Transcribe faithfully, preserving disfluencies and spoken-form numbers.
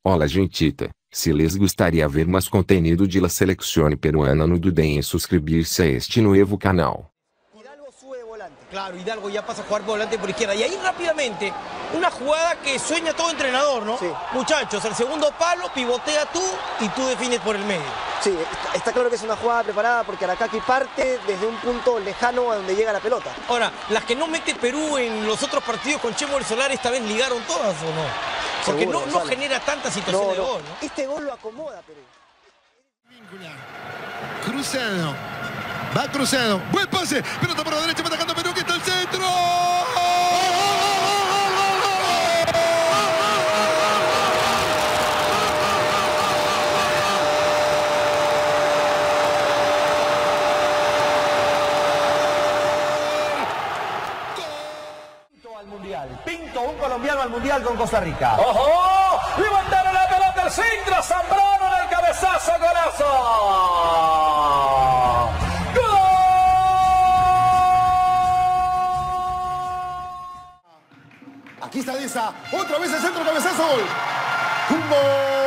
Olá, gentita. Se les gustaría ver más contenido de la selección peruana, no duden en suscribirse a este nuevo canal. Hidalgo sube de volante. Claro, Hidalgo ya pasa a jugar por delante por izquierda. Y ahí rápidamente, una jugada que sueña todo entrenador, ¿no? Sí. Muchachos, el segundo palo, pivotea tú y tú defines por el medio. Sí, está, está claro que es una jugada preparada porque Aracaki parte desde un punto lejano a donde llega la pelota. Ahora, las que no mete Perú en los otros partidos con Chemo del Solar, ¿esta vez ligaron todas o no? Porque Seguro, no, no Gonzalo. genera tanta situación No, de no. gol, ¿no? Este gol lo acomoda, Perú. Cruzado. Va cruzado. Buen pase. Pelota por la derecha. Va atacando Perú. Que está el centro. Al mundial. Pinto, un colombiano al mundial con Costa Rica. ¡Ojo! Levantaron la pelota al centro. Zambrano en el cabezazo. ¡Golazo! ¡Gol! Aquí está Deza. Otra vez el centro cabezazo. Gol. Un gol.